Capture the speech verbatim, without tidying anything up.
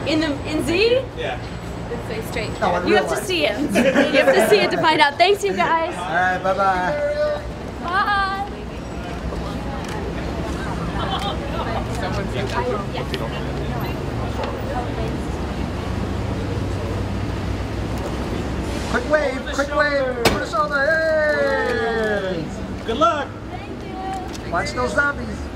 In the in Z? Yeah. Stay straight. No, in you real have to life. see it. You have to see it to find out. Thanks, you guys. All right, bye bye. Bye. Quick wave, quick wave. Put us on the hey. Good luck. Thank you. Watch those zombies.